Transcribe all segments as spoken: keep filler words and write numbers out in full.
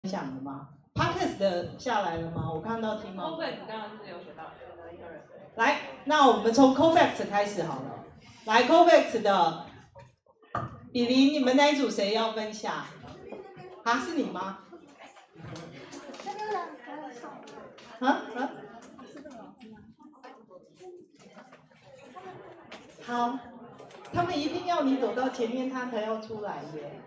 享的吗 ？Podcast 的下来了吗？我看到题目。 Cofax 刚刚是有学到的一个人。 来，那我们从 Cofax 开始好了。来 ，Cofax 的比林，你们那一组谁要分享？啊，是你吗？啊啊。好，他们一定要你走到前面，他才要出来耶。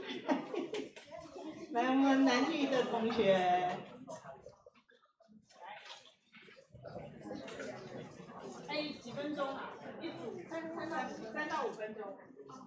来，我们南剧的同学。 哎，几分钟啊？一组三三到三到五分钟。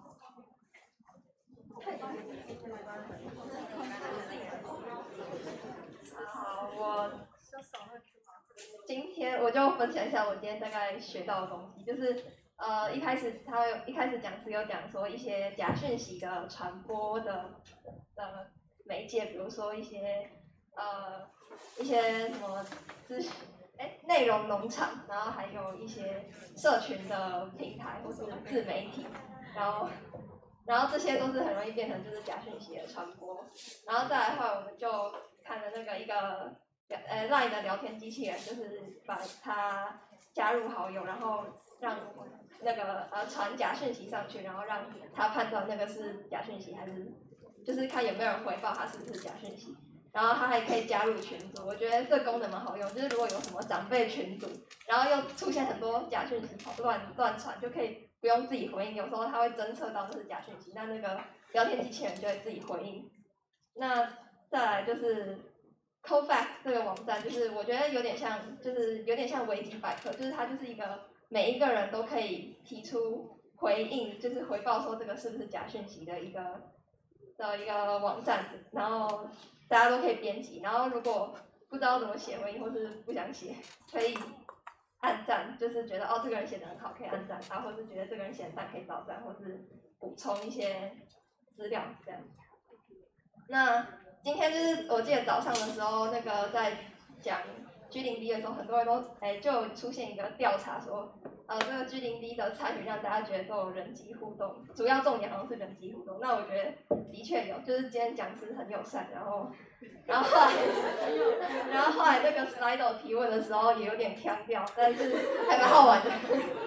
好，我今天我就分享一下我今天大概学到的东西，就是呃一开始他有一开始讲师有讲说一些假讯息的传播的的媒介，比如说一些呃一些什么资讯哎内容农场，然后还有一些社群的平台或是自媒体，然后。然后这些都是很容易变成就是假讯息的传播，然后再来的话，我们就看了那个一个呃 LINE 的聊天机器人，就是把它加入好友，然后让那个呃传假讯息上去，然后让他判断那个是假讯息还是，就是看有没有人回报它是不是假讯息。然后它还可以加入群组，我觉得这功能蛮好用，就是如果有什么长辈群组，然后又出现很多假讯息乱乱传，就可以。不用自己回应，有时候它会侦测到那是假讯息，那那个聊天机器人就会自己回应。那再来就是 Cofax 这个网站，就是我觉得有点像，就是有点像维基百科，就是它就是一个每一个人都可以提出回应，就是回报说这个是不是假讯息的一个的一个网站，然后大家都可以编辑，然后如果不知道怎么写回应或是不想写，可以。按赞就是觉得哦这个人写的很好可以按赞，啊或是觉得这个人写的赞可以倒赞，或是补充一些资料这样。那今天就是我记得早上的时候那个在讲 G 零 D 的时候，很多人都哎就出现一个调查说，呃这个 G 零 D 的参与让大家觉得都有人机互动，主要重点好像是人机互动。那我觉得的确有，就是今天讲师很友善，然后。然后后来，然后后来那个 Slido 提问的时候也有点腔调，但是还蛮好玩的。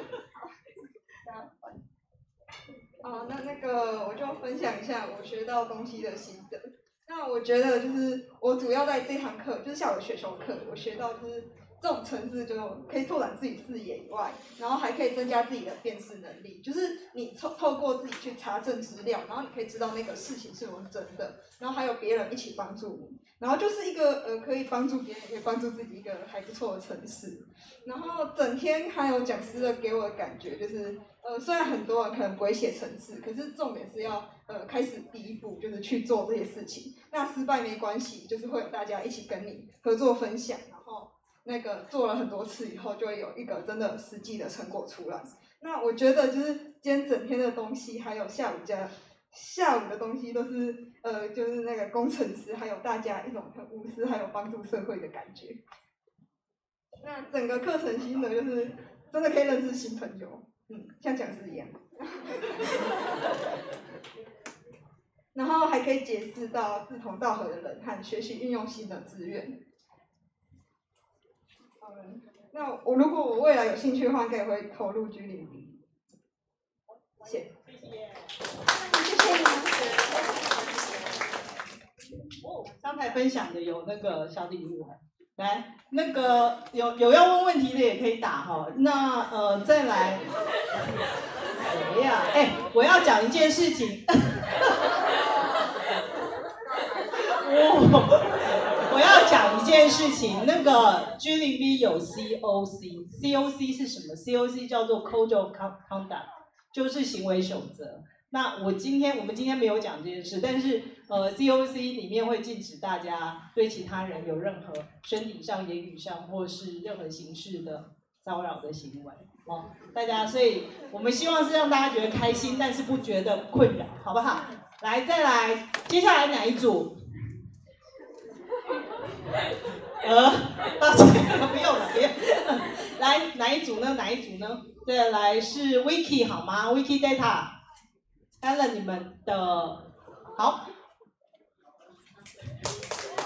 哦，那那个我就分享一下我学到东西的心得。那我觉得就是我主要在这堂课，就是下午的选修课，我学到就是这种程式就可以拓展自己视野以外，然后还可以增加自己的辨识能力。就是你透透过自己去查证资料，然后你可以知道那个事情是否是真的，然后还有别人一起帮助你，然后就是一个呃可以帮助别人，也可以帮助自己一个还不错的程式。然后整天还有讲师的给我的感觉就是。呃，虽然很多人可能不会写程式，可是重点是要呃开始第一步，就是去做这些事情。那失败没关系，就是会有大家一起跟你合作分享，然后那个做了很多次以后，就会有一个真的实际的成果出来。那我觉得就是今天整天的东西，还有下午加下午的东西，都是呃就是那个工程师还有大家一种很无私还有帮助社会的感觉。那整个课程心得就是真的可以认识新朋友。嗯，像讲师一样，然后还可以结识到志同道合的人和学习运用新的资源。嗯，那我如果我未来有兴趣的话，可以会投入 G 零 D。谢谢。 谢谢你们。哦，刚才分享的有那个小礼物。来，那个有有要问问题的也可以打哈。那呃，再来，谁呀？哎，我要讲一件事情。我我要讲一件事情。那个 G 零 D 有 C O C，C O C 是什么 ？C O C 叫做 Code of Conduct， 就是行为守则。那我今天我们今天没有讲这件事，但是呃 C O C 里面会禁止大家对其他人有任何身体上、言语上或是任何形式的骚扰的行为哦。大家，所以我们希望是让大家觉得开心，但是不觉得困扰，好不好？来，再来，接下来哪一组？呃，抱歉，不用了，不用。来，哪一组呢？哪一组呢？再来是 Wiki 好吗 ？Wikidata。Alan 你们的好。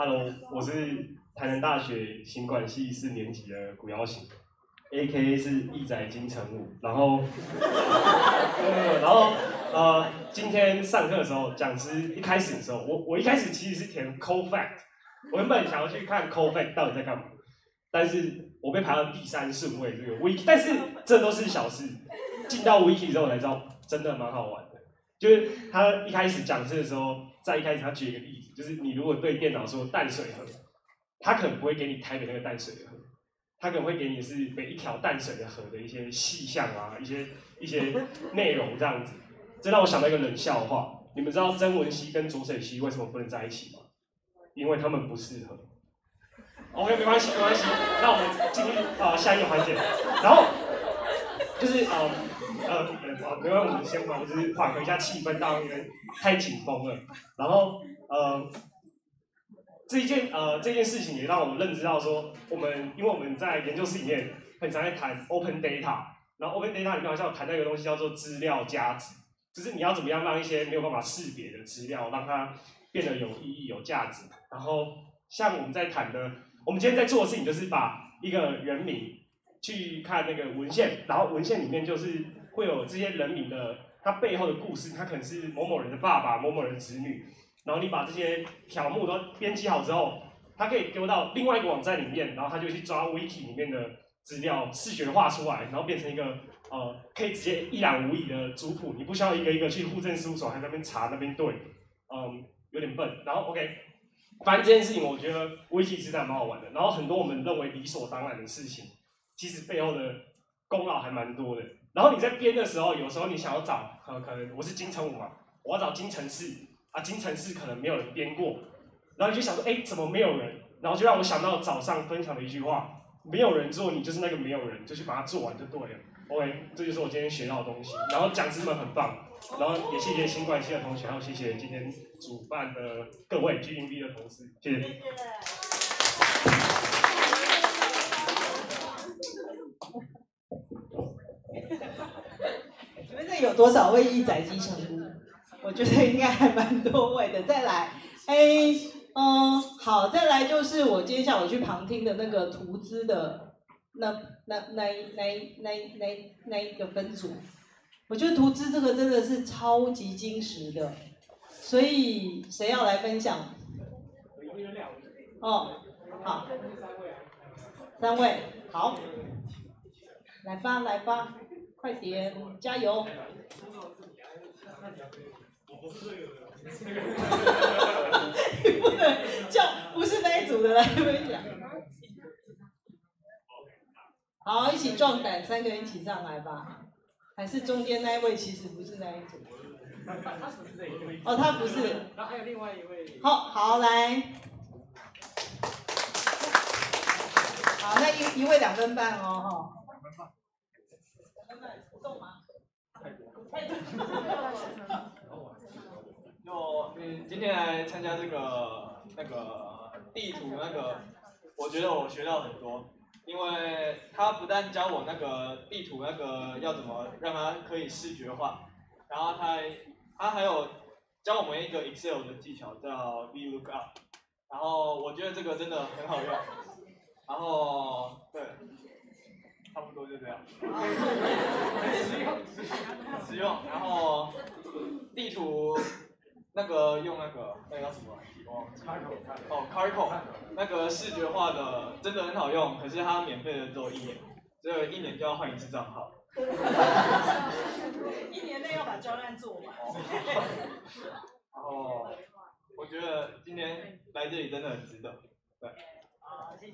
Hello， 我是台南大学行管系四年级的古瑶行 ，A K A 是义仔金城武。然后，然后呃，今天上课的时候，讲师一开始的时候，我我一开始其实是填 Cold Fact， 我原本想要去看 Cold Fact 到底在干嘛，但是我被排到第三顺位这个 Wiki， 但是这都是小事。进到 Wiki 之后才知道，真的蛮好玩的。就是他一开始讲师的时候，在一开始他举一个例子，就是你如果对电脑说淡水河，他可能不会给你台北那个淡水河，他可能会给你是每一条淡水的河的一些细项啊，一些一些内容这样子。这让我想到一个冷笑话，你们知道曾文溪跟浊水溪为什么不能在一起吗？因为他们不适合。OK， 没关系，没关系。那我们进入啊、呃、下一个环节，然后就是呃呃呃，没关系，我们先把就是缓和一下气氛，到因为太紧绷了。然后呃这一件呃这件事情也让我们认知到说，我们因为我们在研究室里面很常在谈 open data， 然后 open data 里面好像有谈到一个东西叫做资料价值，就是你要怎么样让一些没有办法识别的资料让它变得有意义、有价值。然后像我们在谈的。我们今天在做的事情就是把一个人名去看那个文献，然后文献里面就是会有这些人名的他背后的故事，他可能是某某人的爸爸、某某人的子女，然后你把这些条目都编辑好之后，它可以丢到另外一个网站里面，然后他就去抓 Wiki 里面的资料，视觉化出来，然后变成一个呃可以直接一览无遗的族谱，你不需要一个一个去户政事务所还在那边查那边对，嗯，有点笨。然后 OK。反正这件事情，我觉得 Wiki 是真的蛮好玩的。然后很多我们认为理所当然的事情，其实背后的功劳还蛮多的。然后你在编的时候，有时候你想要找，呃，可能我是金城武嘛，我要找金城寺啊，金城寺可能没有人编过，然后你就想说，哎，怎么没有人？然后就让我想到早上分享的一句话：没有人做，你就是那个没有人，就去把它做完就对了。OK， 这就是我今天学到的东西。然后讲师们很棒。然后也谢谢新冠系的同学，还有谢谢今天主办的各位 G M B 的同事，谢谢。 你们这有多少位义载机成功？我觉得应该还蛮多位的。再来，哎，嗯，好，再来就是我今天下午去旁听的那个图资的那那那那那那那一个分组。我觉得图资这个真的是超级精实的，所以谁要来分享？哦，好，三位，好，来吧，来吧，快点，加油！你不能叫不是那一组的来分享。好，一起壮胆，三个人一起上来吧。还是中间那一位其实不是那一组，哦，他不是， 然后还有另外一位， 好，好来，好，那一一位两分半哦，哈， 就嗯，今天来参加这个那个地图那个，我觉得我学到很多。因为他不但教我那个地图那个要怎么让它可以视觉化，然后他还他还有教我们一个 Excel 的技巧叫 VLOOKUP， 然后我觉得这个真的很好用，然后对，差不多就这样，实用实用，然后地图那个用那个那个叫什么？哦 ，Carco， 那个视觉化的真的很好用，可是它免费的只有一年，只有一年就要换一次账号。 一年内要把专案做完。 然后我觉得今天来这里真的很值得，对。 好，谢谢。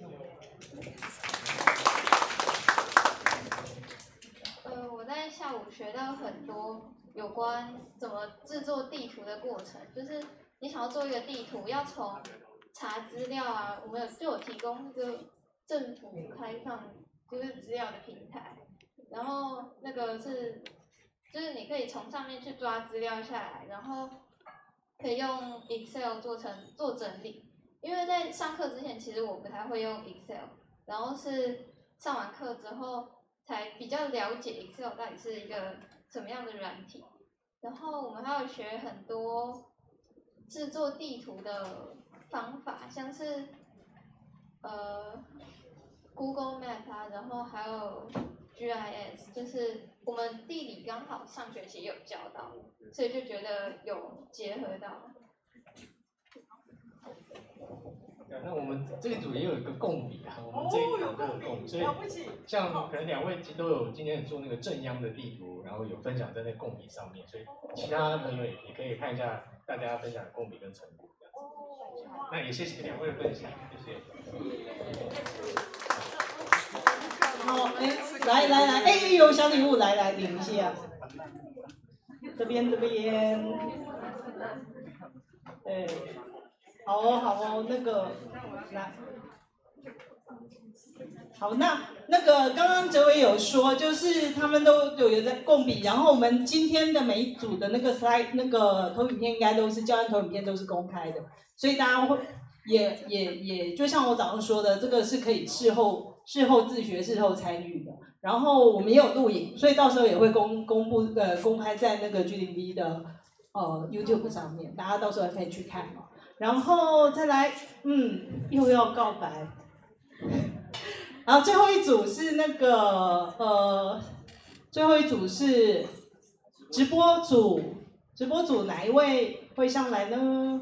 呃，我在下午学到很多有关怎么制作地图的过程，就是你想要做一个地图，要从查资料啊，我们有就有提供那个政府开放就是资料的平台，然后那个是就是你可以从上面去抓资料下来，然后可以用 Excel 做成做整理。因为在上课之前，其实我不太会用 Excel， 然后是上完课之后才比较了解 Excel 到底是一个什么样的软体。然后我们还有学很多制作地图的方法，像是呃 Google Map 啊，然后还有 G I S， 就是我们地理刚好上学期有教到，所以就觉得有结合到。 那我们这一组也有一个共笔啊，我们这一组都有共，所以像可能两位都有今天有做那个正央的地图，然后有分享在那个共笔上面，所以其他朋友也也可以看一下大家分享的共笔跟成果这样子。那也谢谢两位的分享，谢谢。 好，哎，来来来，哎，有小礼物，来来领一下。这边这边，对。好哦，好哦，那个来，好，那那个刚刚哲伟有说，就是他们都有有在共笔，然后我们今天的每一组的那个 slide 那个投影片应该都是教案投影片都是公开的，所以大家会也也也就像我早上说的，这个是可以事后事后自学、事后参与的。然后我们也有录影，所以到时候也会公公布呃公开在那个 G 零 V 的呃 YouTube 上面，大家到时候也可以去看。然后再来，嗯，又要告白。然后最后一组是那个呃，最后一组是直播组，直播组哪一位会上来呢？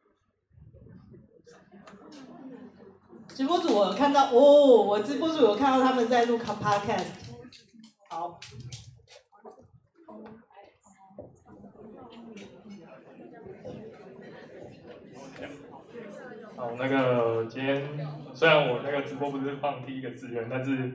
直播组我有看到哦，我直播组有看到他们在录 podcast。好。 好，那个今天虽然我那个直播不是放第一个志愿，但是，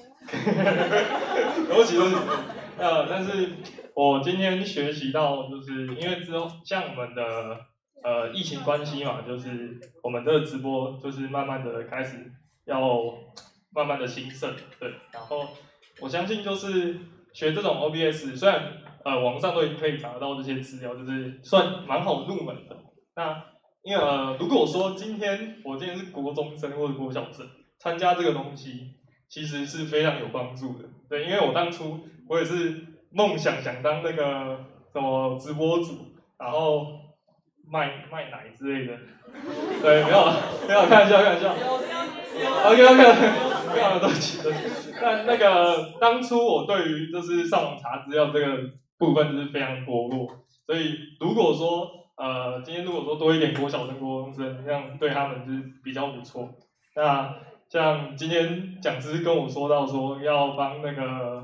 对不起对不起，呃，但是我今天学习到，就是因为之后像我们的呃疫情关系嘛，就是我们这个直播就是慢慢的开始要慢慢的兴盛，对，然后我相信就是学这种 O B S， 虽然呃网上都已经可以查得到这些资料，就是算蛮好入门的，那。因为呃，如果说今天我今天是国中生或者国小生，参加这个东西，其实是非常有帮助的。对，因为我当初我也是梦想想当那个什么直播主，然后卖卖奶之类的。对，没有没有，开玩笑开玩笑。OK OK， 没有对不起对不起。但那个当初我对于就是上网查资料这个部分就是非常薄弱，所以如果说呃，今天如果说多一点国小生、国中生，这样对他们就是比较不错。那像今天讲师跟我说到说要帮那个，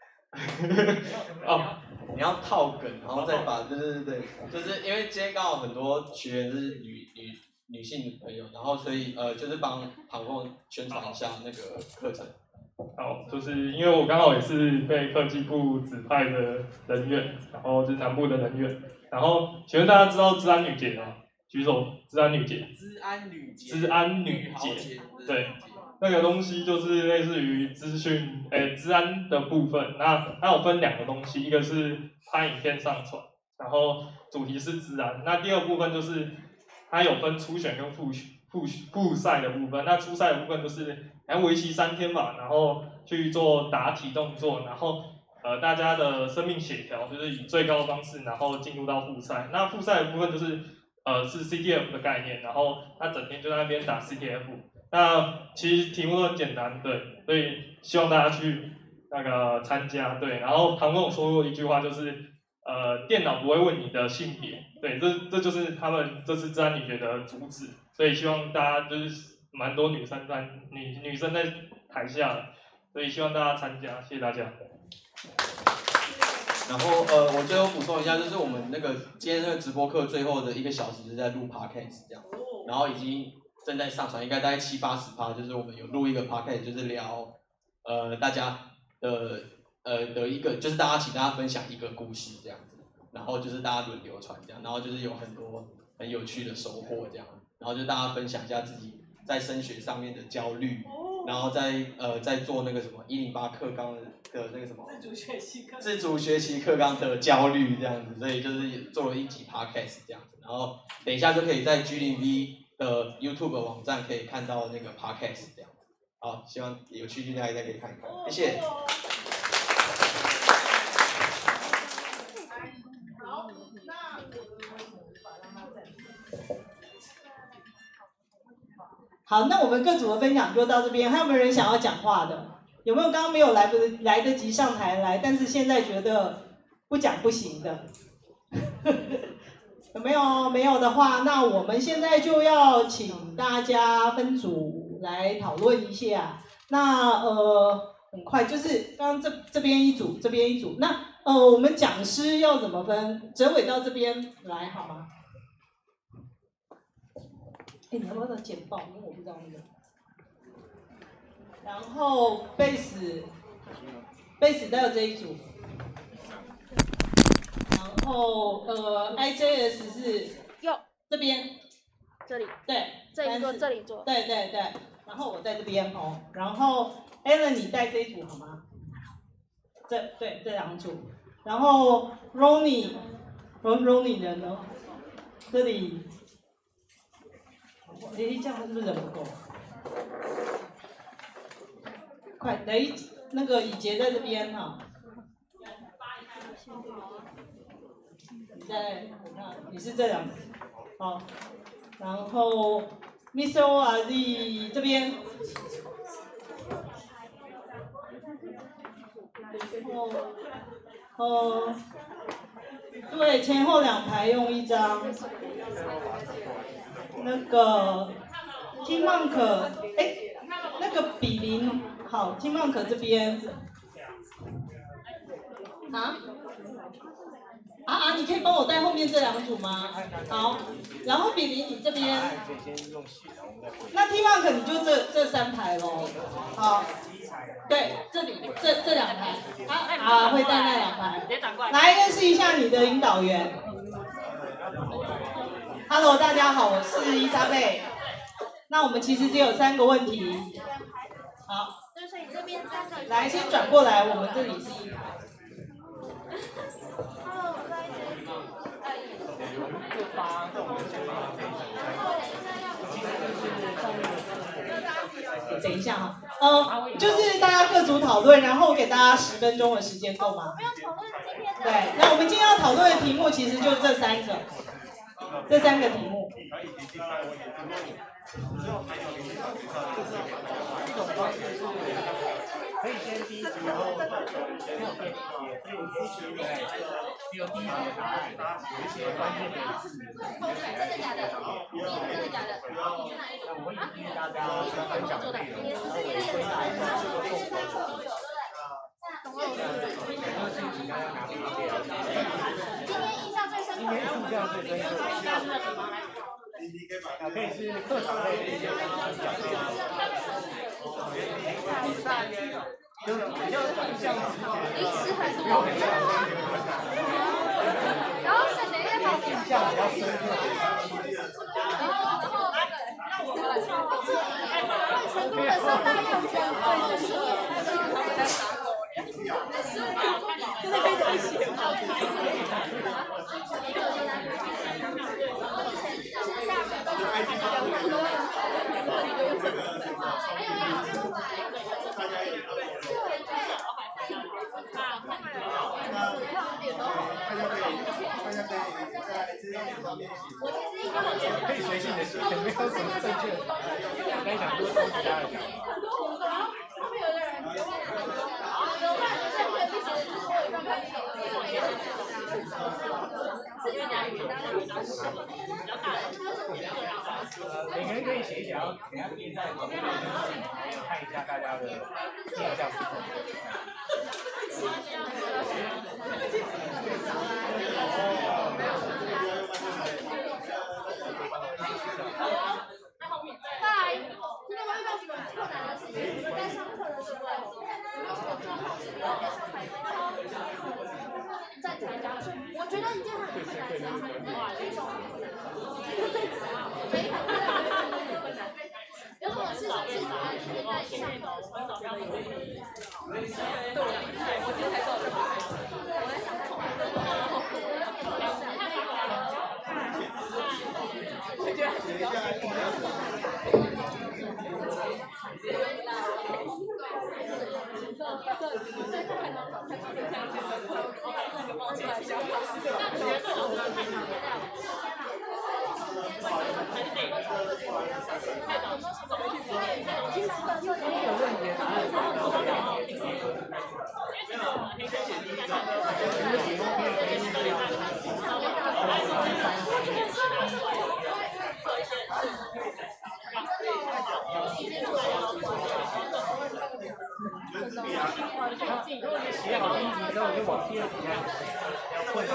哦，你要套梗，然后再把，对对对，就是因为今天刚好很多学员是女女女性朋友，然后所以呃，就是帮唐凤宣传一下那个课程。 好，就是因为我刚好也是被科技部指派的人员，然后就是南部的人员。然后，请问大家知道治安女节吗？举手，治安女节。 治安女节。 治安女节，对，那个东西就是类似于资讯，诶，治安的部分。那它有分两个东西，一个是拍影片上传，然后主题是治安。那第二部分就是它有分初选跟复复复赛的部分。那初赛的部分就是还为期三天吧，然后去做答题动作，然后。呃，大家的生命协调就是以最高的方式，然后进入到复赛。那复赛的部分就是，呃，是 C T F 的概念，然后他整天就在那边打 C T F。那其实题目都很简单，对，所以希望大家去那个参加，对。然后唐凤说过一句话，就是呃，电脑不会问你的性别，对，这这就是他们这次治安女节的主旨，所以希望大家就是蛮多女生在女女生在台下的，所以希望大家参加，谢谢大家。 然后呃，我最后补充一下，就是我们那个今天那个直播课最后的一个小时是在录 podcast 这样，然后已经正在上传，应该大概七八十趴，就是我们有录一个 podcast，就是聊呃大家的呃的一个，就是大家请大家分享一个故事这样子，然后就是大家轮流传这样，然后就是有很多很有趣的收获这样，然后就大家分享一下自己在升学上面的焦虑。然后在呃在做那个什么一零八课纲的的那个什么自主学习课自主学习课纲的焦虑这样子，所以就是做了一集 podcast 这样子，然后等一下就可以在 G 零 V 的 YouTube 网站可以看到那个 podcast 这样子。好，希望有趣的大家可以看一看，谢谢。 好，那我把让他暂停。 好，那我们各组的分享就到这边，还有没有人想要讲话的？有没有刚刚没有来不来得及上台来，但是现在觉得不讲不行的？有没有？没有的话，那我们现在就要请大家分组来讨论一下。那呃，很快就是刚刚这这边一组，这边一组。那呃，我们讲师要怎么分？哲伟到这边来好吗？哎，你要不要简报？因为我不知道那个。然后贝斯，贝斯到这一组。然后呃 ，I J S 是右这边， 这里对， 这一座这里坐， 对对对。然后我在这边哦。然后 Alan 你带这一组好吗？这对这两组。然后 Ronnie， Ron Ronnie 人呢？这里。哎，这样是不是人不够？快，雷那个以杰在这边哈。你在，我看你是这两个，好。然后 Mister O R Z 这边。哦，哦，对，前后两排用一张。那个 T Monk， 哎，那个比邻好 ，T Monk 这边。啊？啊啊！你可以帮我带后面这两组吗？好，然后比邻你这边。那 T Monk 你就这这三排咯。好。对，这里这这两排。啊啊！会带那两排。来认识一下你的引导员。Hello， 大家好，我是伊莎贝。那我们其实只有三个问题。好。来，先转过来，我们这里是一排。等一下哈，呃，就是大家各组讨论，然后给大家十分钟的时间，够吗？对，那我们今天要讨论的题目其实就这三个，这三个题目。 可以先第一题，然后没有编题，所以你可以写对，只有第一题的答案，有一些关键的字，真的假的？真的假的？那我会建议大家分享内容，然后回答一下这个共同的。那这题大家拿笔记了。今天印象最深刻。今天印象最深刻。啊，可以是课堂类的一些分享内容。就是比较像临时很多，然后是哪个方面印象比较深刻？然后然后那我们来说，在成都的时候，大家有觉得最深刻真的可以这样写吗？可以随性的写，没有什么正确的答案。我在想说收集大家的想法。后面有的人有问很多，有问有些会一些是我有刚刚写的，自己讲语当然比较少，比较大的每个人可以写一写，然后等下贴在旁边的看一下大家的印象。 在今天我遇到什么困难的事情？在上课的时候，有没有什么状况是要在上台站起来讲？我觉得一件很困难的事情是举手很难。有什么事情是你在上课的时候比较容易？我今天才做的。我在想痛。我觉得还是比较辛苦。 如果你写好第一题之后，就往第二题看，要混。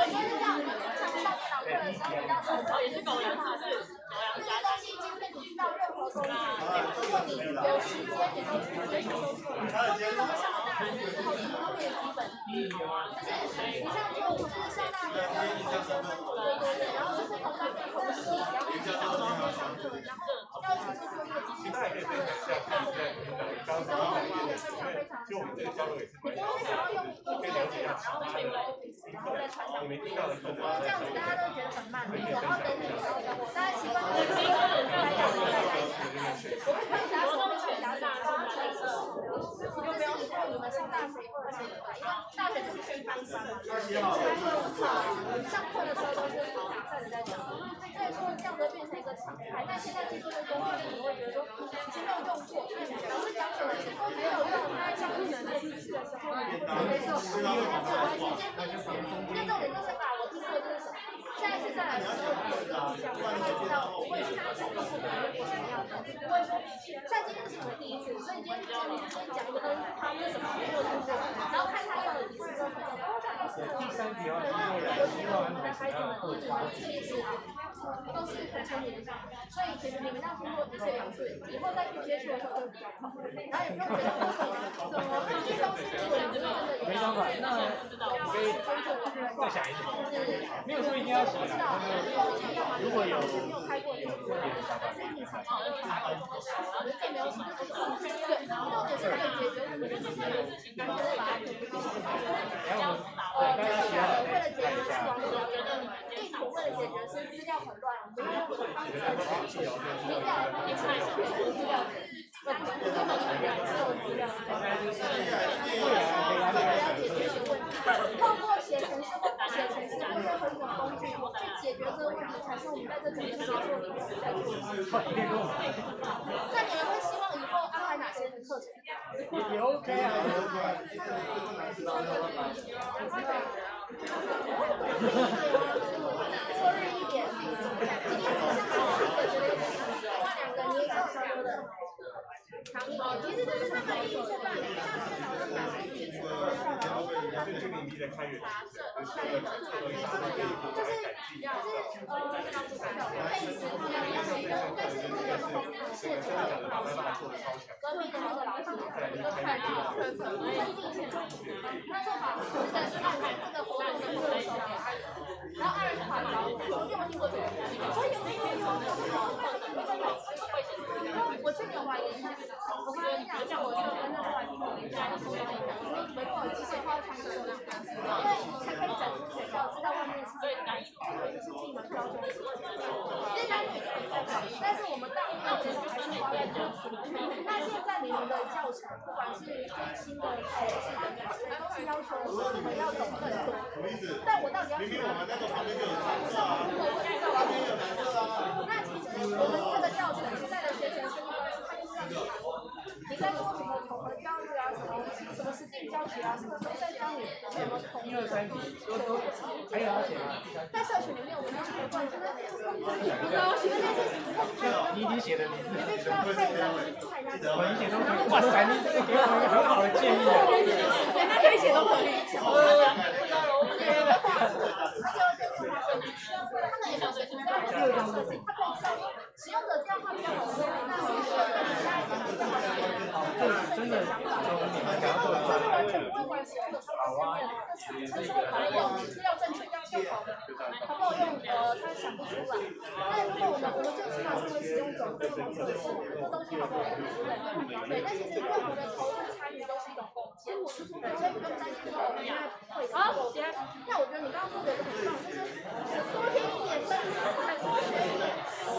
对，第一题啊。 也是狗粮，是狗粮加东西今天你遇到任何东西，如果你有时间，你都随手搜出来。中间如果上了大学之后，你都会有基本底，就是你像就就是上大学之后，对对对，然后就是从上面从洗，然后去上网络上课，然后要一起去做一个机器上的上的高中的一个非常非常强的，你都会想要用用这个电脑，然后去 Office，然后再传上去，这样子大家都觉得很慢，然后等你，大家习惯了，习惯了，大家大家在一起。我会看一下我们学校大学的，就不要以后你们上大学或者什么的，因为大学就是先翻山嘛，上课的时候都是站着在讲，所以说这样子变成一个常态。但现在技术的工具，你会觉得说以前没有用过，老师讲什么其实都没有用，他上课能力的时候，没错，没有关系，因为重点就是把我听过这是什么。下一次再来的时候，我就印象，大概知道我会去哪里做什么样的，不会说像今天是我第一次，所以今天今天先讲一个东西，它是什么，没有听过，然后看他用的几次之后，发现哦，它都是第三题要对， 经过那两尤其期要安排我们的孩子们一直都其实都是很聪明的，所以其实你们要经过一次两次，以后再去接触的时候就会比较好，然后也不用觉得为什么怎么这些东西我们真的也没想法，那你可以再想一想，没有说一定要写啦，那如果有没有开过这个，但是你常常会发现，并没有什么对，重点是可以解决我们的这些事情，然后把它解决掉。呃，这个为了解决是网络了解的地图，为了解决是资料很乱，我们要用方式去比较一开始的资料。不，根本是两个资料。这个要解决一些问题，透过写程式或不写程式，或任何一种工具去解决这个问题，才是我们在这整个协作里面在做的事情。那你们会希望以后安排哪些课程？ 也 OK 啊，也 OK 啊。 多日一点，今天早上我觉得有点另外两个你也有稍多的。长一点，其实就是他们第一次办，像是老师讲是第一次的校，然后他们打设，开源的，就是就是呃，类似他们要写的，但是如果是是这个老师吧，隔壁的那个老师就看到分地线，他说好，这个是安排这个活动的右手给二十，然后二十款找我，我有听过这个，我有没有有有，我去年怀疑一下。我跟你讲，像我这个跟那个外地同学家的说的，因为你们跟我机械化参与的，因为才可以展出学校，知道外面是最难以是自己们标准的。其实男女都比较少，但是我们大部分学生还是花在这。那现在你们的教程，不管是最新的考试的教程，都是要求你们要懂更多。但我到底要去哪里？那其实我们这个教程现在的学程是应该是看一下。你在做什么统合教育啊？什么什么实践教学啊？什么都在教你怎么统一。一二三题都都还有要写吗？在社群里面，我们就是冠军的那个。不知道，学这件事情不用太多。 你已经写的，你你必须要太让你太让。 我一写都可以。哇塞，你这个给我一个很好的建议啊！ 人家可以写都可以。他们也想学，只要有这样设计，他可以上使用者这样话比较好说。那我们真的从你们讲到这就是完全不会管使用者他们方面的，就是成熟好用，资料正确要用好的，好不好用呃他想不出来。那如果我们我们就知道是会使用者这种测试，这东西好不好用，对，但其实任何的投入参与都是一种贡献，所以不用担心说我们现在会的不够。那我觉得你刚刚说的也很棒，就是多听一点，多听一点。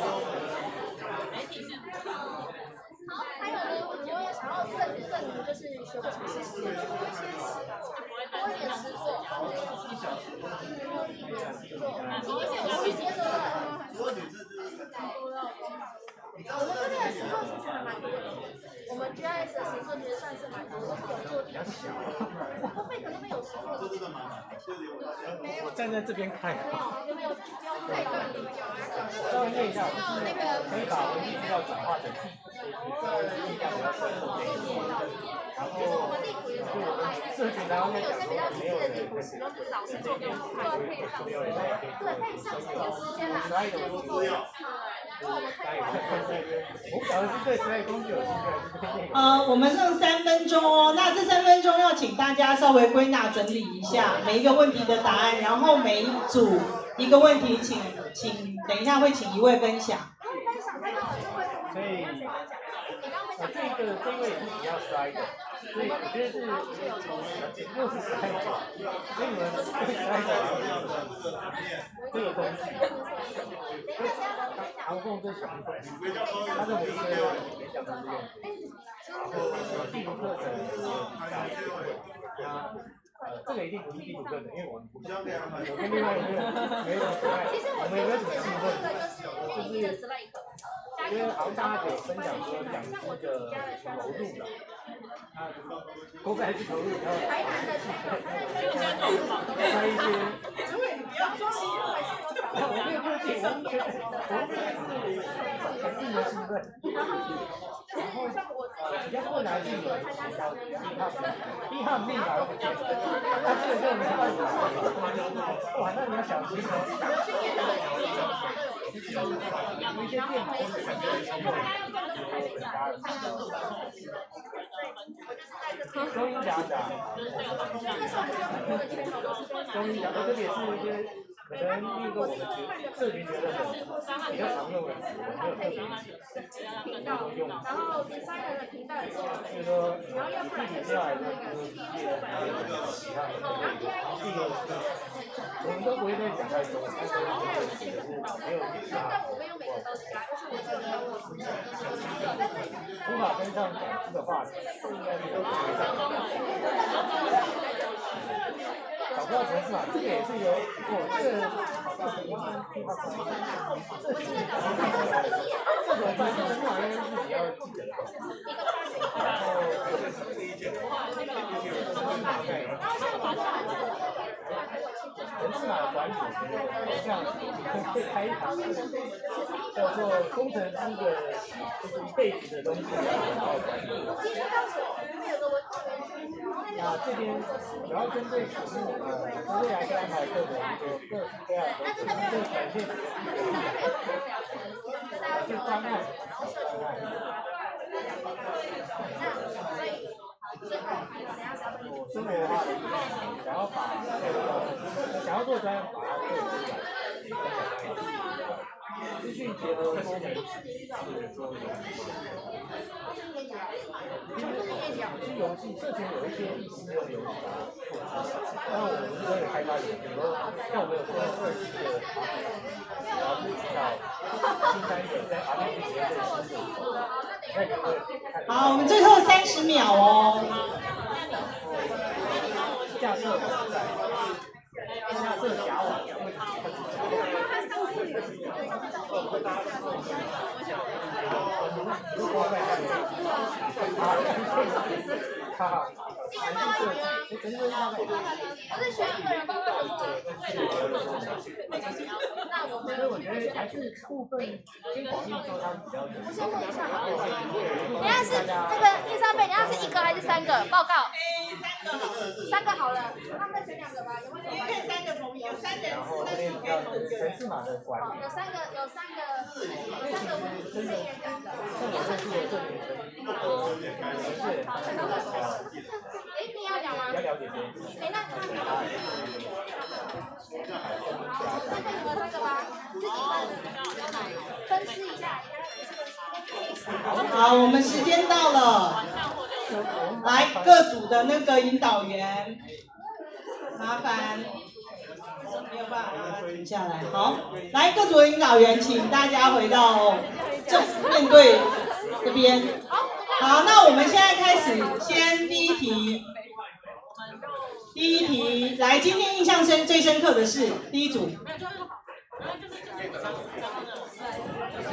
好，还有呢，我觉得想要更更就是学会尝试实践，多一些多一点实作，多一点实作。今天是有实践的。 较小。我站在这边看。稍微念一下，就是可以把文字资料转化成地图，印象比较深刻的一个。然后，就我们社群然后在讲说没有人开始老师做给我们看，没有人在可以做时间啦，所以我资料。我不晓得是对实在工具有兴趣还是对那个。 呃，我们剩三分钟哦，那这三分钟要请大家稍微归纳整理一下每一个问题的答案，然后每一组一个问题请，请等一下会请一位分享。 所以，呃，这个这位也是比较衰的，所以我觉得是又是衰的，所以你们会衰的这个东西。唐凤最喜欢的，他认为一个演讲的是用，然后地图课程他呃这个一定不是地图课程，因为我们不是，我跟另外一个没有什么，我们也没有什么兴奋，就是因为好像大家有分享说讲这个投入了，啊，公司还是投入，然后开一些。我没有客气，我们全，我们是很令人兴奋。然后，比较困难是有提到低汉低汉密码不见，他这个就没办法。哇，那你要小心哦。有一些电脑是感觉很有很大的。中英夹杂，中英夹杂，特别是一些。可能第一个我们觉社群觉得很比较常用的词，我没有特别频道用。然后第三个的频道也是，就是说具体下来的就是还有其他的。这个我们都不会再讲太多，但是我们写的是没有其他。无法跟上讲这个话题，这应该是都可以上。找不到城市码，这个也是有，哦，这个好像是一般地方这这这种办城市码应该是自己要记得的。然后城市码管理，好像可以开一堂叫做工程师的，就是一辈子的东西然后管理。那这边主要针对题目，呃，未来会安排课程有各式各样的，就展现是专案，我生活化的意思，想要把那个想要做专案，把它做出来，资讯结合功能，是说有。其实游戏社群有一些意思用游戏啊，那我们是为了开发游戏，然后像我们有做二期的，然后是到第三个在 R P G 节奏新的，那个会好，我们最后三十秒哦。 架设网站，架设假网站会很如果在下面，啊，哈哈，还是设计，真的要在。 我是选个人报告的。那我们， 所以我觉得还是部分先广义说它比较。 我先问一下，等下是那个第三倍，等下是一个还是三个报告？三个，三个好了，那再选两个吧，有没有？可以三个同意，有三人次，但是可以同意。 城市码的管理。 有三个，有三个，有三个是一人讲的。 像我这次的这里是， 哎，你要讲吗？ 要了解这件事。 哎，那那你好，那就你们三个吧，自己分分析一下。 好，我们时间到了，来各组的那个引导员，麻烦没有办法停下来。好，来各组的引导员，请大家回到正面对这边。好，那我们现在开始，先第一题。第一题，来，今天印象深最深刻的是第一组。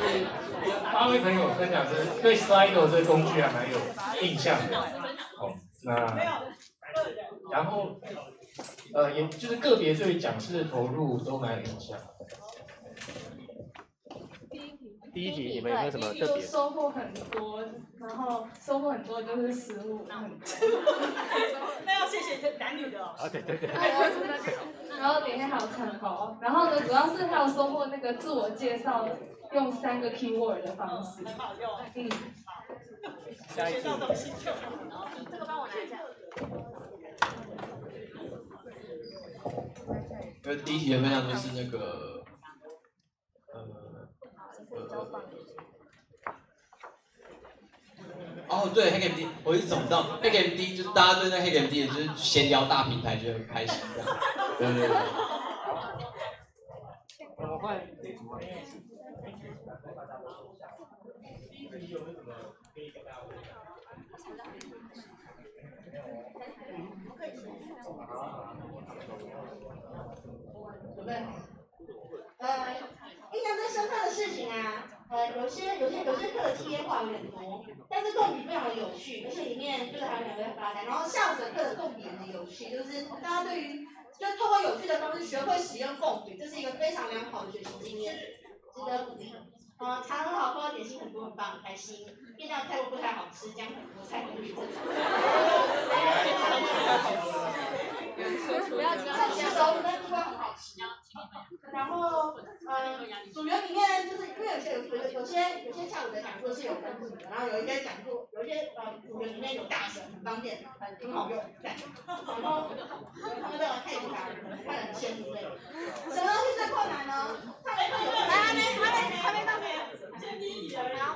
八位朋友分享是对 Slido 这个工具还蛮有印象的。哦， 那没有个人。 然后呃，也就是个别对讲师的投入都蛮有影响。第一题你们有没有什么特别？ 收获很多，然后收获很多就是食物很多。 那要谢谢这男女的老师。 啊，对对对。 然后里面还有参考，然后呢，主要是还有收获那个自我介绍，用三个 keyword 的方式。 很好用。 嗯。 下一题。 这个帮我拿一下。 因为第一题的分享就是那个，呃，呃，哦，对 ，Hack M D， 我一直找不到 Hack M D， 就是大家对那 Hack M D 的就是闲聊大平台，觉得很开心这样。对对对。 我们换。 准备好了。呃，印象最深刻的事情啊，呃，有些有些有些课的企业话有点多，但是共笔非常的有趣，而且里面就是还有两位发展。然后下午的课的共笔很有趣，就是大家对于就透过有趣的方式学会使用共笔，这是一个非常良好的学习经验，值得鼓励。呃，茶很好喝，点心很多，很棒，很开心。面料菜不太好吃，姜很多，菜很多。不要吃熟的地方很好吃。然后，呃，组员里面就是因为有些有有有些有些下午的讲座是有分组的，然后有一些讲座，有一些呃组员里面有大神，很方便，很很好用，对。然后他们都有配合达人，看得很羡慕类。什么东西最困难呢？还没有，还没还没还没到没有，先第一题而已。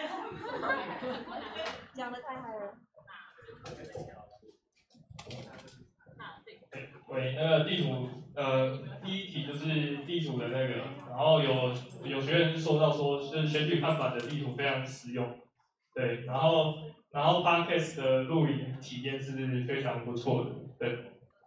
讲得太嗨了。 对，那个地图，呃，第一题就是地图的那个，然后有有学员说到说，就是选举看板的地图非常实用，对，然后然后 Podcast 的录影体验是非常不错的，对。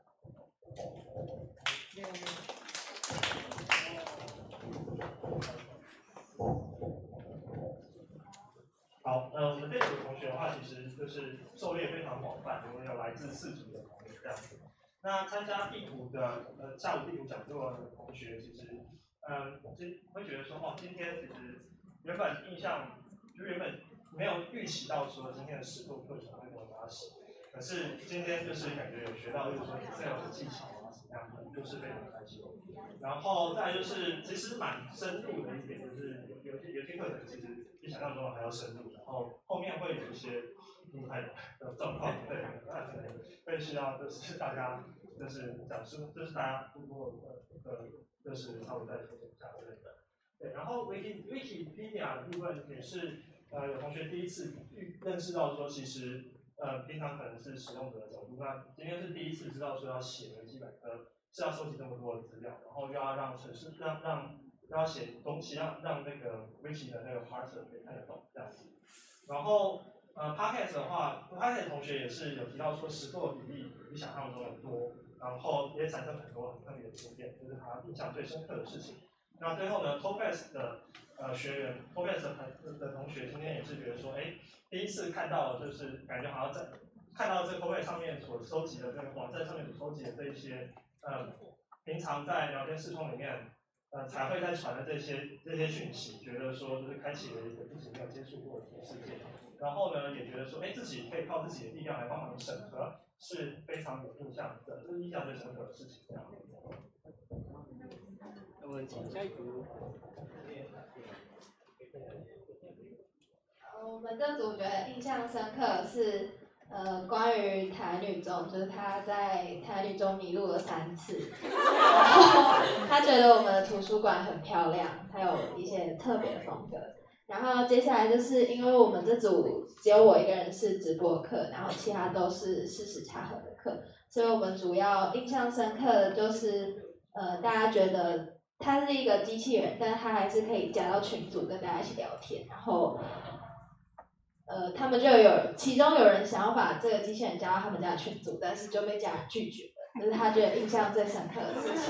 好，呃，我们这组同学的话，其实就是狩猎非常广泛，因为有来自四组的同学这样子。那参加地图的呃下午地图讲座的同学，其实嗯，就会觉得说，哦，今天其实原本印象就原本没有预期到说今天的实作课程会这么扎实，可是今天就是感觉有学到就是说 Excel 的技巧啊怎么样的，就是非常开心。然后再来就是其实蛮深入的一点，就是有有些有些课程其实比想象中的还要深入，然后后面会有一些不太的状况，对，那可能会需要就是大家就是讲师就是大家通过呃呃就是稍微再调整一下之类的。对，然后 Wiki Wikipedia 的部分也是呃有同学第一次预认识到说，其实呃平常可能是使用者的角度，那今天是第一次知道说要写维基百科是要收集这么多的资料，然后又要让程式让让又要写东西，让让那个 Wiki 的那个 parser 可以看得懂这样子。然后呃 Podcast 的话 ，Podcast 同学也是有提到说实作比例比想象中的多，然后也产生很多很特别的经验，这是他印象最深刻的事情。那最后呢 ，Tofest 的呃学员 ，Tofest 的的同学今天也是觉得说，哎，第一次看到就是感觉好像在看到这个 Tofest 上面所收集的这个网站上面所收集的这一些呃平常在聊天视窗里面呃才会在传的这些这些讯息，觉得说就是开启了一个自己没有接触过的世界，然后呢也觉得说，哎，自己可以靠自己的力量来帮忙审核，是非常有印象的，这是印象最深刻的事情。这样。 那我们请下一组。 我们这组觉得印象深刻是，呃，关于台女中，就是他在台女中迷路了三次，然后他觉得我们的图书馆很漂亮，还有一些特别的风格。然后接下来就是因为我们这组只有我一个人是直播课，然后其他都是事实查核的课，所以我们主要印象深刻的就是，呃，大家觉得他是一个机器人，但他还是可以加到群组跟大家一起聊天，然后。呃，他们就有，其中有人想要把这个机器人加到他们家的群组，但是就被家人拒绝了，这是他觉得印象最深刻的事情。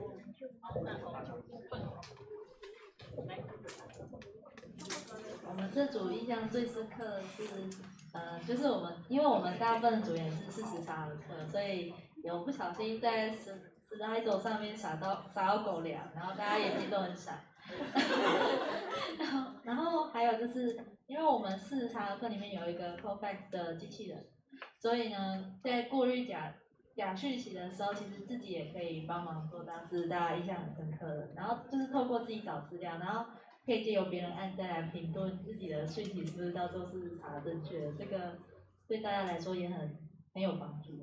我们这组印象最深刻的是，呃，就是我们，因为我们大部分的组员是四十茶的课，所以有不小心在十十来种上面撒到撒到狗粮，然后大家眼睛都很傻。然后，然后还有就是，因为我们四十茶的课里面有一个 Cofax 的机器人，所以呢，在过滤假假讯息的时候，其实自己也可以帮忙做到，是大家印象很深刻的。然后就是透过自己找资料，然后可以借由别人按赞来评论自己的讯息是不是到时候是查正确的，这个对大家来说也很很有帮助。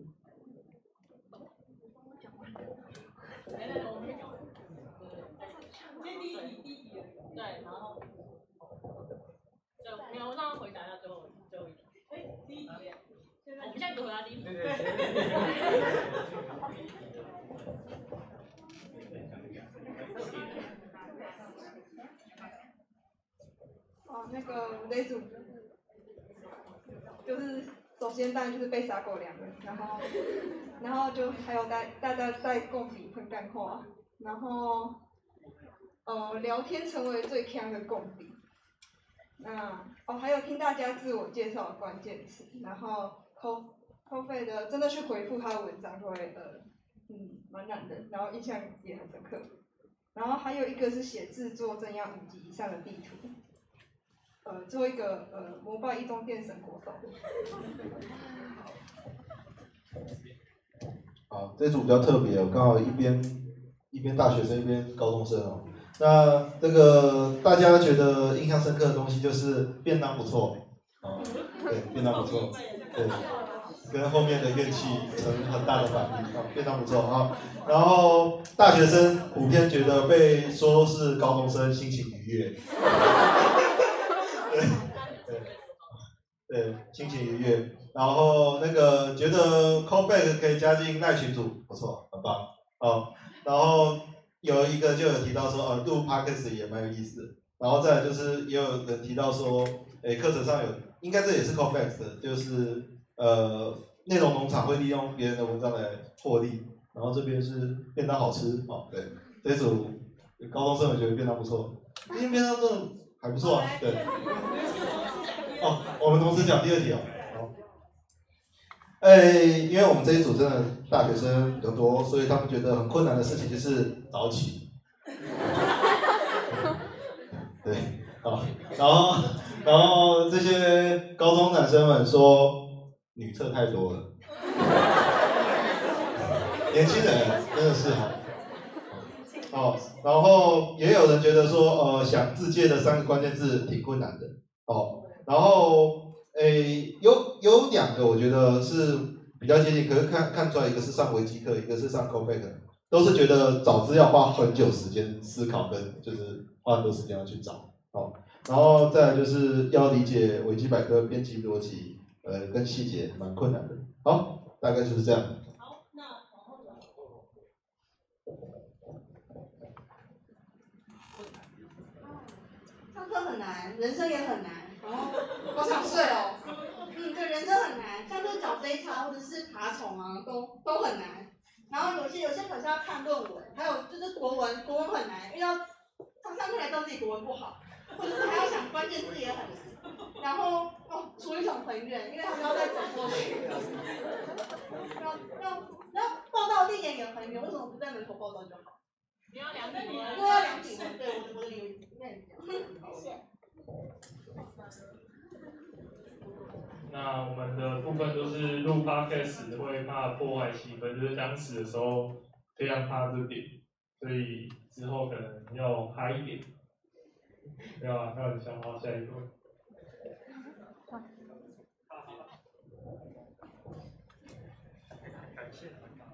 先第一题，第一题对，然后就没有让他回答一下最后最后一题。哎，第一题，现在我们现在只回答第一题。对。 哦，那个我这一组就是首先当然就是被撒狗粮的，然后然后就还有大大家在共比喷干话，然后呃聊天成为最强的共比。那哦还有听大家自我介绍的关键词，然后 Co Coffee 的真的去回复他的文章会呃嗯蛮难的，然后印象也很深刻。然后还有一个是写制作正要五级以上的地图。呃，做一个呃膜拜一中电神国手。 好，这组比较特别，我刚好一边一边大学生一边高中生哦。那这个大家觉得印象深刻的东西就是便当不错，哦，对，便当不错，对，跟后面的乐器成很大的反应，哦，便当不错啊。然后大学生普遍觉得被说是高中生，心情愉悦。对对对，心情愉悦。然后那个觉得 callback 可以加进赖群组，不错，很棒。哦，然后有一个就有提到说，呃，录 podcast 也蛮有意思的。然后再来就是也有人提到说，诶，课程上有，应该这也是 callback 的，就是呃，内容农场会利用别人的文章来获利。然后这边是便当好吃，哦，对，这组高中生我觉得便当不错，因为便当真的还不错啊，对。哦，我们同时讲第二题哦。好。诶，因为我们这一组真的大学生比较多，所以他们觉得很困难的事情就是早起。对，好，然后然后这些高中男生们说女厕太多了。年轻人真的是哈。哦，然后也有人觉得说，呃，想自介的三个关键字挺困难的，哦，然后，诶，有有两个我觉得是比较接近，可是看看出来一个是上维基课，一个是上 Cofax，都是觉得找资料花很久时间思考跟就是花很多时间要去找，哦，然后再来就是要理解维基百科编辑逻辑，呃，跟细节蛮困难的，好，大概就是这样。 上课很难，人生也很难，然后我想睡哦。嗯，对，人生很难，像是找 data 或者是爬虫啊，都都很难。然后有些有些可是要看论文，还有就是国文，国文很难，遇到上上课才知道自己国文不好，或者是还要想关键字也很难。然后哦，处理场很远，因为他们要在转过去。要要要报到地点也很远，为什么不在门口报到就好？ 你要量体温， 对，要量体温，对，我的我的理由应该也这样。谢谢。 那我们的部分都是录 podcast 会怕破坏气氛，就是当时的时候非常怕这点，所以之后可能要嗨一点。没有啊，开玩笑，好，下一个。 感谢。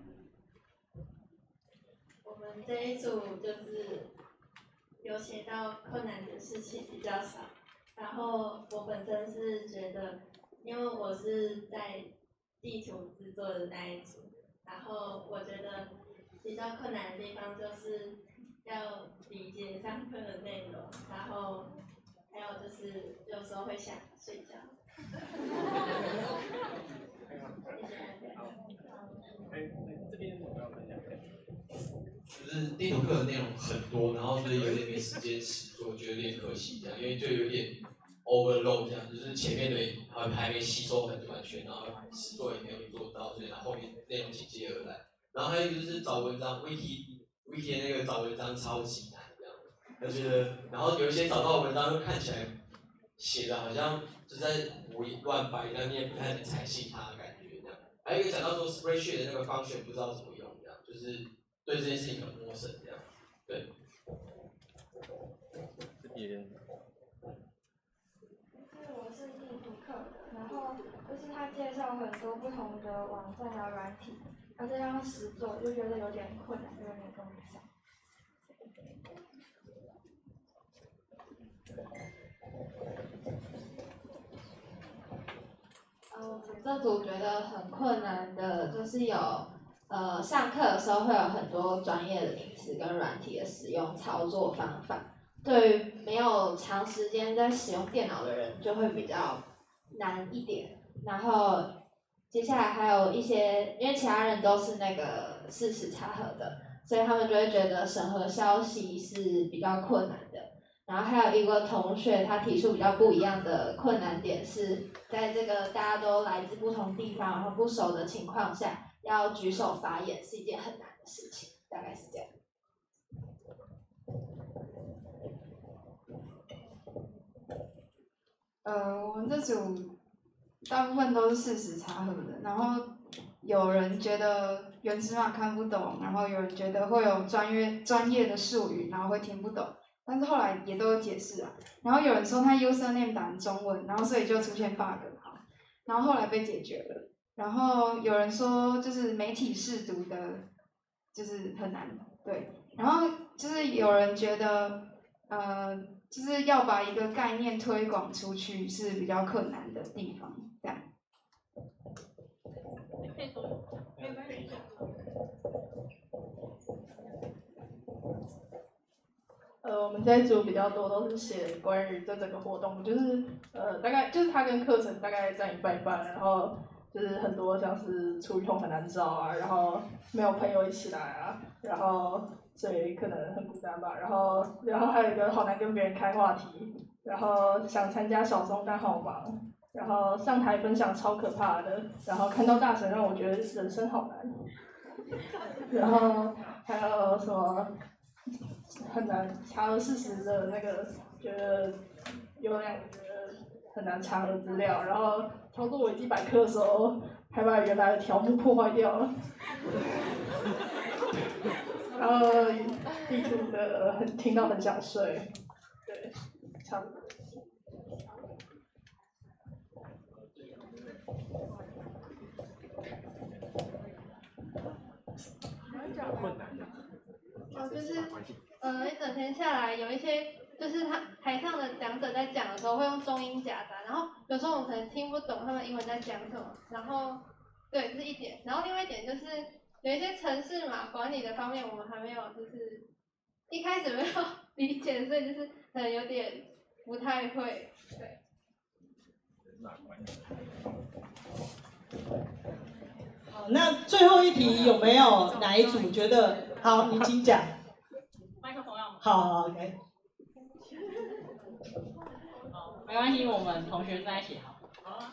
我们这一组就是有写到困难的事情比较少，然后我本身是觉得，因为我是在地图制作的那一组，然后我觉得比较困难的地方就是要理解上课的内容，然后还有就是有时候会想睡觉。 这边我要分享一下。就是地图课的内容很多，然后所以有点没时间写，所以我觉得有点可惜这样，因为就有点 overload 这样，就是前面的还还没吸收很完全，然后实作也没有做到，所以它后面内容紧接而来。然后还有一个就是找文章 ，wiki wiki 那个找文章超级难这样，我觉得，然后有一些找到的文章又看起来写的好像就在胡乱掰，但你也不太能采信它的感觉这样。还有一个讲到说 spreadsheet 的那个 function 不知道怎么用这样，就是对这件事情很陌生这样，对。 这边。 我是地图课的，然后就是他介绍很多不同的网站啊软体，而且让实做就觉得有点困难，有点跟不上。 呃，我们这组觉得很困难的就是有，呃，上课的时候会有很多专业的名词跟软体的使用操作方法，对于没有长时间在使用电脑的人就会比较难一点。然后接下来还有一些，因为其他人都是那个事实查核的，所以他们就会觉得审核消息是比较困难的。然后还有一个同学他提出比较不一样的困难点是，在这个大家都来自不同地方然后不熟的情况下，要举手发言是一件很难的事情，大概是这样。 呃，我们这组大部分都是事实查核的，然后有人觉得原始码看不懂，然后有人觉得会有专业专业的术语，然后会听不懂。但是后来也都有解释啊，然后有人说他 username 打成中文，然后所以就出现 bug， 好，然后后来被解决了。然后有人说就是媒体试读的，就是很难，对。然后就是有人觉得，呃，就是要把一个概念推广出去是比较困难的地方，这样。 可以走，可以可以走。 呃，我们这一组比较多都是写关于这整个活动，就是呃大概就是它跟课程大概占一半一半，然后就是很多像是出一通很难找啊，然后没有朋友一起来啊，然后所以可能很孤单吧，然后然后还有一个好难跟别人开话题，然后想参加小松但好忙，然后上台分享超可怕的，然后看到大神让我觉得人生好难，然后还有什么？很难查核事实的那个，觉得有两个觉得很难查核资料，然后操作维基百科的时候，还把原来的条目破坏掉了。然后地图的很听到很想睡，对，差不多。 困难的。哦，就是，呃，一整天下来，有一些就是他台上的讲者在讲的时候会用中英夹杂，然后有时候我们可能听不懂他们英文在讲什么，然后，对，这是一点，然后另外一点就是有一些程式码管理的方面，我们还没有就是一开始没有理解，所以就是可能有点不太会，对。 好，那最后一题有没有哪一组觉得好？你请讲。 麦克风要吗？ 好好 ，OK。 好，没关系，我们同学在一起好。好啊。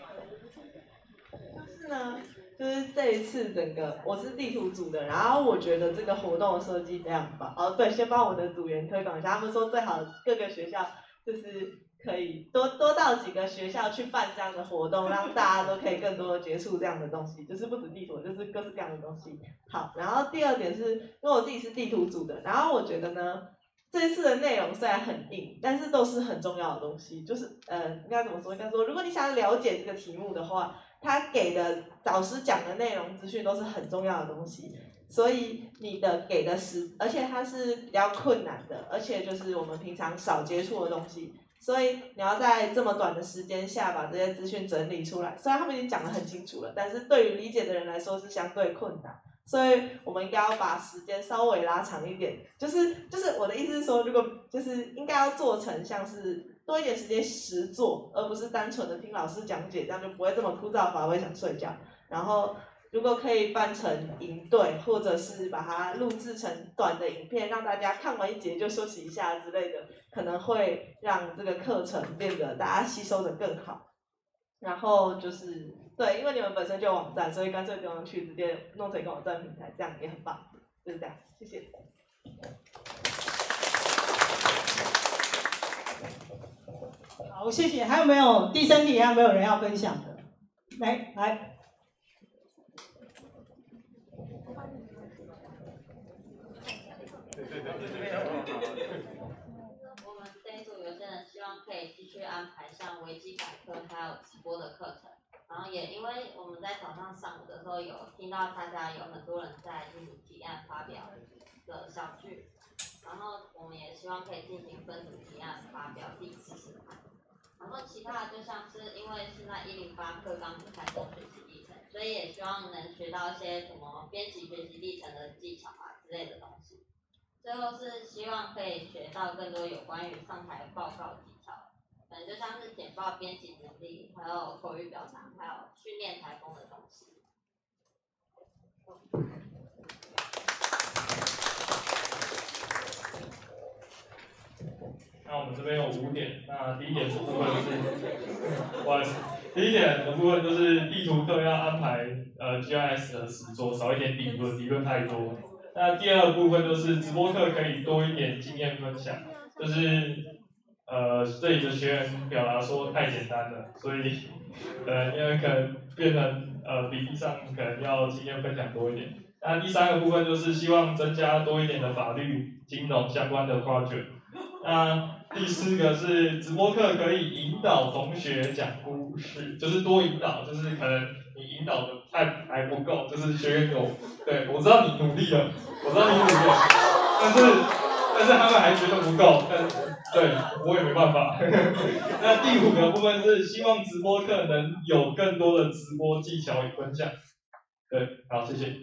就是呢，就是这一次整个我是地图组的，然后我觉得这个活动的设计非常棒。哦，对，先帮我的组员推广一下，他们说最好各个学校就是可以多多到几个学校去办这样的活动，让大家都可以更多的接触这样的东西，就是不止地图，就是各式各样的东西。好，然后第二点是，因为我自己是地图组的，然后我觉得呢，这次的内容虽然很硬，但是都是很重要的东西，就是呃，应该怎么说？应该说，如果你想了解这个题目的话，他给的导师讲的内容资讯都是很重要的东西。所以你的给的时，而且它是比较困难的，而且就是我们平常少接触的东西，所以你要在这么短的时间下把这些资讯整理出来。虽然他们已经讲得很清楚了，但是对于理解的人来说是相对困难，所以我们应该要把时间稍微拉长一点。就是就是我的意思是说，如果就是应该要做成像是多一点时间实做，而不是单纯的听老师讲解，这样就不会这么枯燥乏味想睡觉。然后如果可以办成营队，或者是把它录制成短的影片，让大家看完一节就休息一下之类的，可能会让这个课程变得大家吸收的更好。然后就是对，因为你们本身就有网站，所以干脆丢上去，直接弄成一个网站平台，这样也很棒。就是这样，谢谢。 好，谢谢。还有没有第三题？还有没有人要分享的？来来。 我们这一组有些人希望可以继续安排像维基百科还有直播的课程，然后也因为我们在早上上午的时候有听到大家有很多人在进行提案发表的小剧，然后我们也希望可以进行分组提案发表第四十盘。然后其他的就像是因为现在一零八课刚开始学习历程，所以也希望能学到一些什么编辑学习历程的技巧啊之类的东西。最后是希望可以学到更多有关于上台报告技巧，可能就像是简报编辑能力，还有口语表达，还有训练台风的东西。 那我们这边有五点，那第一点的部分是，不好意思，第一点的部分就是地图课要安排呃 G I S 的实作，少一点理论，理论太多。那第二部分就是直播课可以多一点经验分享，就是呃这里的学员表达说太简单了，所以呃因为可能变成呃比例上可能要经验分享多一点。那第三个部分就是希望增加多一点的法律、金融相关的 project。那第四个是直播课可以引导同学讲故事，就是多引导，就是可能你引导的还还不够，就是学员有，对我知道你努力了，我知道你努力了，但是但是他们还觉得不够，但对我也没办法。那第五个部分是希望直播课能有更多的直播技巧与分享。对，好，谢谢。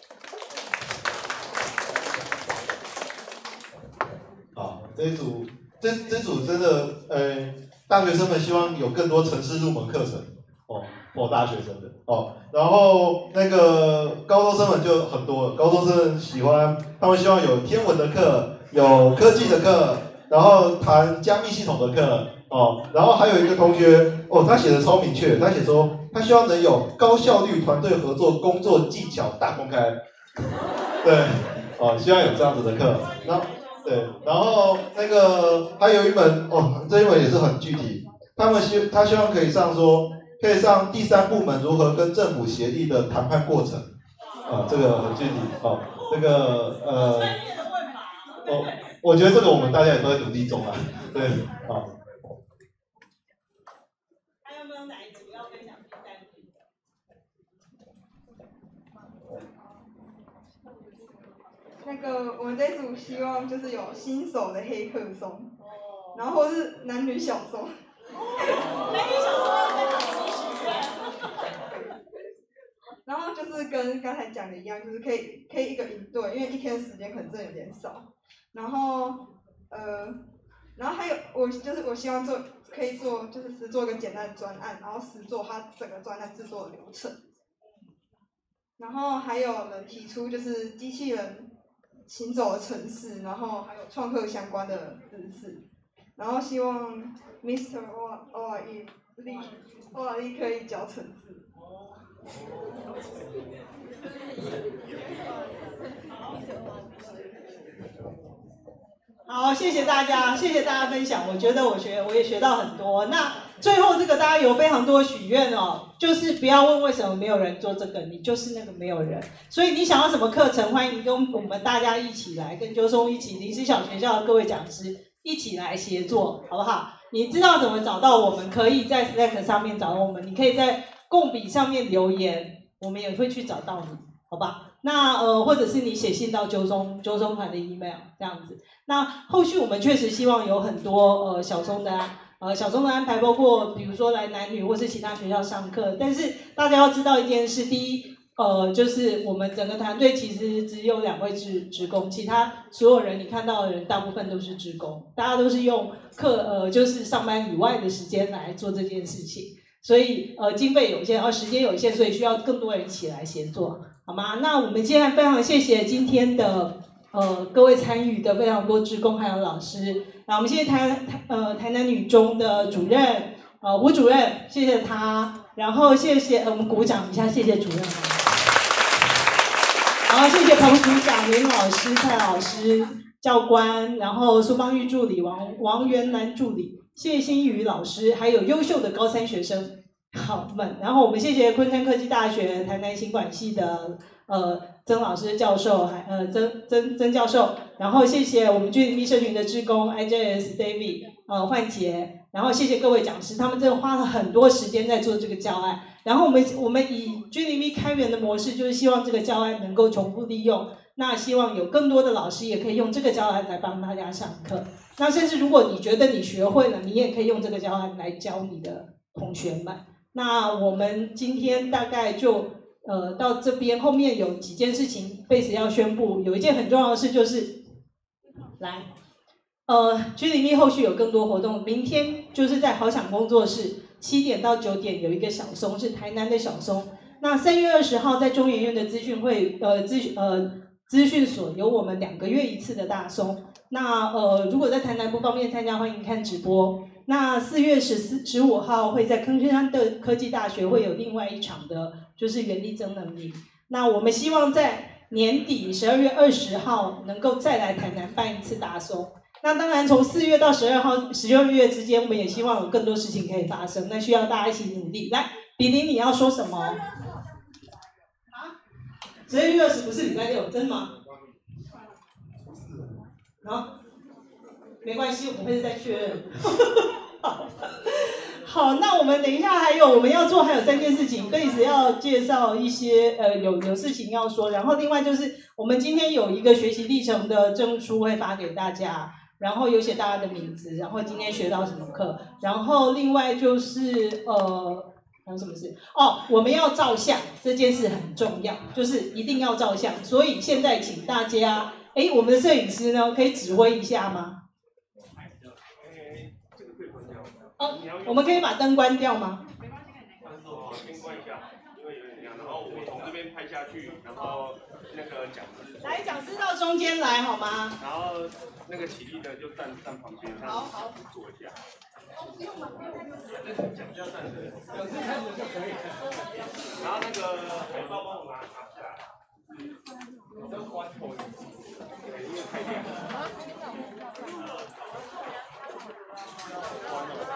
好，这一组，这这组真的，呃，大学生们希望有更多程式入门课程，哦，哦，大学生的，哦，然后那个高中生们就很多了，高中生喜欢，他们希望有天文的课，有科技的课，然后谈加密系统的课，哦，然后还有一个同学，哦，他写的超明确，他写说，他希望能有高效率团队合作工作技巧大公开，对，哦，希望有这样子的课，然后。对，然后那个还有一门哦，这一门也是很具体，他们希他希望可以上说，可以上第三部门如何跟政府协议的谈判过程，啊，这个很具体哦，这个呃，哦，我觉得这个我们大家也都在努力中啊，对，啊。 还有没有哪一组要分享第三题的？ 那个我们这组希望就是有新手的黑客松，然后或是男女小松。 男女小松要分享几许愿？ 然后就是跟刚才讲的一样，就是可以可以一个营队，因为一天时间可能真的有点少。然后呃，然后还有我就是我希望做可以做就是实做一个简单的专案，然后实做它整个专案制作的流程。然后还有人提出就是机器人行走的程式，然后还有创客相关的知识，然后希望 Mister O O R E 力 O R E 可以教程式。 好，谢谢大家，谢谢大家分享。我觉得我学我也学到很多。那最后这个大家有非常多许愿哦，就是不要问为什么没有人做这个，你就是那个没有人。所以你想要什么课程，欢迎跟我们大家一起来，跟纠松一起，临时小学校的各位讲师一起来协作，好不好？你知道怎么找到我们，可以在 Slack 上面找到我们，你可以在共笔上面留言，我们也会去找到你，好吧？那呃，或者是你写信到纠松纠松团的 email 这样子。那后续我们确实希望有很多呃小松的呃小松的安排，包括比如说来男女或是其他学校上课。但是大家要知道一件事，第一，呃，就是我们整个团队其实只有两位职职工，其他所有人你看到的人大部分都是职工，大家都是用课呃就是上班以外的时间来做这件事情。 所以呃经费有限，然后时间有限，所以需要更多人一起来协作，好吗？那我们今天非常谢谢今天的呃各位参与的非常多志工还有老师，那我们谢谢台台呃台南女中的主任呃吴主任，谢谢他，然后谢谢、呃、我们鼓掌一下，谢谢主任。然后谢谢彭组长、林老师、蔡老师、教官，然后苏芳玉助理、王王元兰助理，谢新宇老师，还有优秀的高三学生好们。然后我们谢谢昆山科技大学台南行管系的呃曾老师教授，还呃曾曾曾教授。然后谢谢我们 G N B 社群的志工 I J S David 呃焕杰。然后谢谢各位讲师，他们真的花了很多时间在做这个教案。然后我们我们以 G N B 开源的模式，就是希望这个教案能够重复利用。那希望有更多的老师也可以用这个教案来帮大家上课。那甚至如果你觉得你学会了，你也可以用这个教案来教你的同学们。那我们今天大概就呃到这边，后面有几件事情贝斯要宣布。有一件很重要的事就是，来。呃 ，G N B 后续有更多活动，明天就是在好想工作室七点到九点有一个小松，是台南的小松。那三月二十号在中研院的资讯会，呃资讯呃资讯所有我们两个月一次的大松。那呃如果在台南不方便参加，欢迎看直播。那四月十四十五号会在昆山的科技大学会有另外一场的，就是原力增能力。那我们希望在年底十二月二十号能够再来台南办一次大松。那当然，从四月到十二号、十二月之间，我们也希望有更多事情可以发生。那需要大家一起努力。来，比林，你要说什么？啊？十二月二十不是礼拜六，真的吗？好，没关系，我们会再确认。好，好，那我们等一下还有我们要做还有三件事情，贝斯要介绍一些呃有有事情要说，然后另外就是我们今天有一个学习历程的证书会发给大家。然后有写大家的名字，然后今天学到什么课，然后另外就是呃还有什么事哦，我们要照相，这件事很重要，就是一定要照相。所以现在请大家，哎，我们的摄影师呢可以指挥一下吗？哦，我们可以把灯关掉吗？ 哦，先关一下，因为有点亮。然后我从这边拍下去，然后那个讲师来，讲师到中间来好吗？ 然后那个起立的就站站旁边， 好好坐一下。 讲一下站着，讲师开始就可以了。 然后那个海报帮我拿拿下来。这个关头，对，因为太亮了。关了。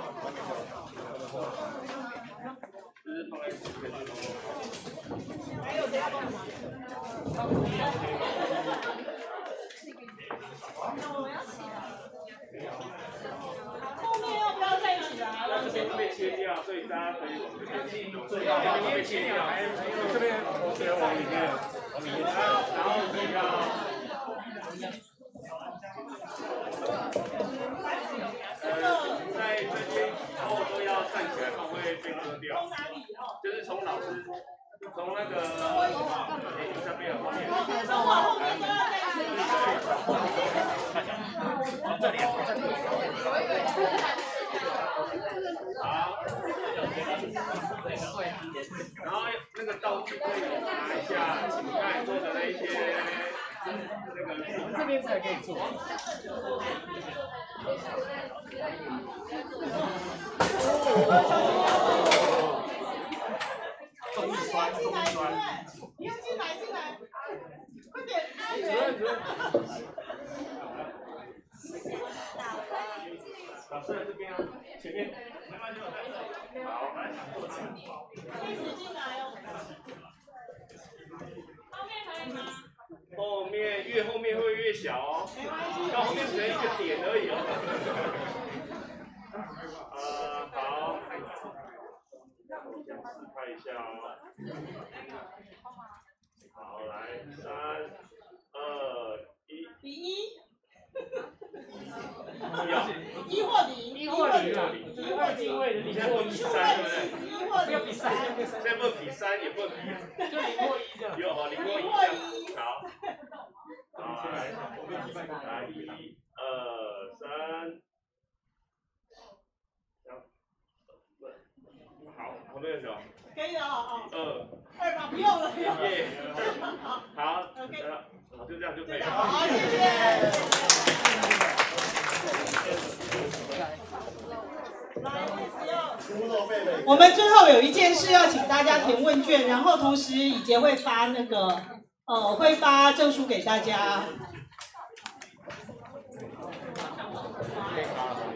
就是放在这边。 还有谁要帮忙？那我们要起来。后面要不要再起来？ 那这边会被切掉，所以大家可以往这边移动。对，这边会被切掉，这边我觉得往里面，往里面，然后可以让。呃，在这边以后都要站起来，不然会被割掉。就是从老师。从那个哎，这边后面， 从我后面都要在一起。 这里，这里。好。然后那个道具可以拿一下，请刚才做的那一些那个。 这边才可以做。 重力栓，重力栓。 你要进来，进来，快点！ 主任，主任。老师在这边啊，前面。好，来。 开始进来哦。后面可以吗？ 后面越后面会越小哦，到后面只能一个点而已哦。呃，好。示范一下哦。好，来，三、二、一。 比一。 不要。 一或零。 一或零啊。一或零位的零或一三，对不对？ 不要比三， 现在不能比三，也不能比。 就零或一的。 有好，零或一。好。好，来，来，一、二、三。 不用了，不用了。 耶，好，，OK， 好，就这样就可以了。 好，谢谢。 我们最后有一件事要请大家填问卷，然后同时以杰会发那个呃会发证书给大家。 可以发了。